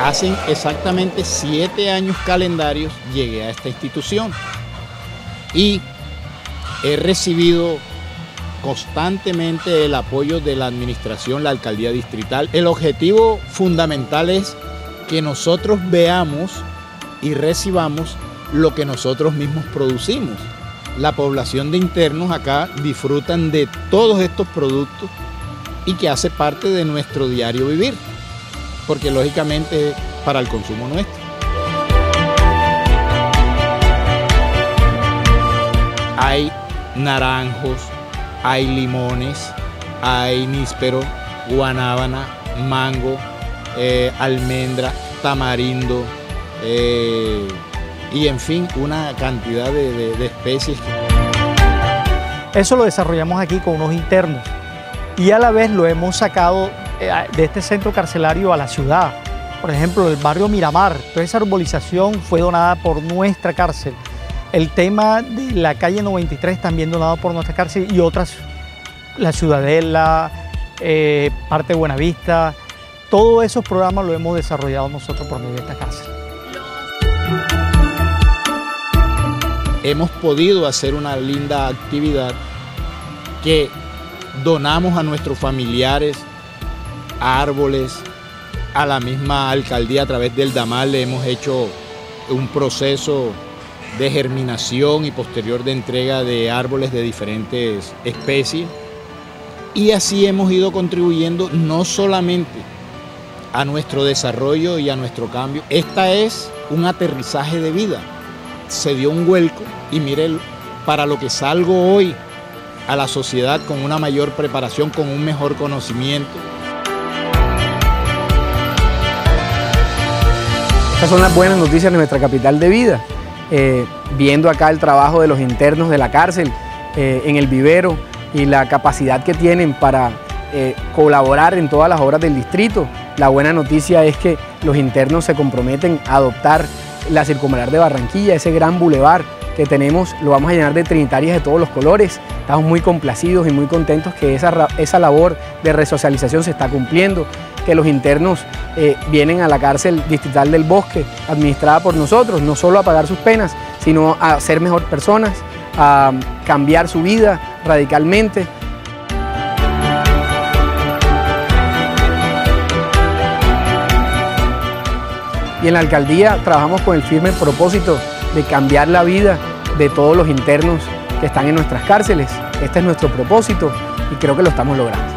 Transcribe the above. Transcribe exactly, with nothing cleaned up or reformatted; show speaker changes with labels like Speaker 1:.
Speaker 1: Hace exactamente siete años calendarios llegué a esta institución y he recibido constantemente el apoyo de la administración, la alcaldía distrital. El objetivo fundamental es que nosotros veamos y recibamos lo que nosotros mismos producimos. La población de internos acá disfrutan de todos estos productos y que hace parte de nuestro diario vivir, porque lógicamente es para el consumo nuestro. Hay naranjos, hay limones, hay níspero, guanábana, mango, eh, almendra, tamarindo, eh, y en fin, una cantidad de, de, de especies.
Speaker 2: Eso lo desarrollamos aquí con unos internos y a la vez lo hemos sacado de este centro carcelario a la ciudad. Por ejemplo, el barrio Miramar, toda esa arbolización fue donada por nuestra cárcel. El tema de la calle noventa y tres también donado por nuestra cárcel y otras, la Ciudadela, eh, parte de Buenavista, todos esos programas los hemos desarrollado nosotros por medio de esta cárcel.
Speaker 1: Hemos podido hacer una linda actividad que donamos a nuestros familiares, a árboles, a la misma alcaldía a través del DAMAL. Le hemos hecho un proceso de germinación y posterior de entrega de árboles de diferentes especies. Y así hemos ido contribuyendo no solamente a nuestro desarrollo y a nuestro cambio. Esta es un aterrizaje de vida. Se dio un vuelco y mire, para lo que salgo hoy a la sociedad con una mayor preparación, con un mejor conocimiento.
Speaker 3: Estas son las buenas noticias de nuestra capital de vida. Eh, viendo acá el trabajo de los internos de la cárcel eh, en el vivero y la capacidad que tienen para eh, colaborar en todas las obras del distrito. La buena noticia es que los internos se comprometen a adoptar la Circunvalar de Barranquilla, ese gran bulevar que tenemos, lo vamos a llenar de trinitarias de todos los colores. Estamos muy complacidos y muy contentos que esa, esa labor de resocialización se está cumpliendo, que los internos eh, vienen a la cárcel distrital del Bosque, administrada por nosotros, no solo a pagar sus penas, sino a ser mejor personas, a cambiar su vida radicalmente. Y en la alcaldía trabajamos con el firme propósito de cambiar la vida de todos los internos que están en nuestras cárceles. Este es nuestro propósito y creo que lo estamos logrando.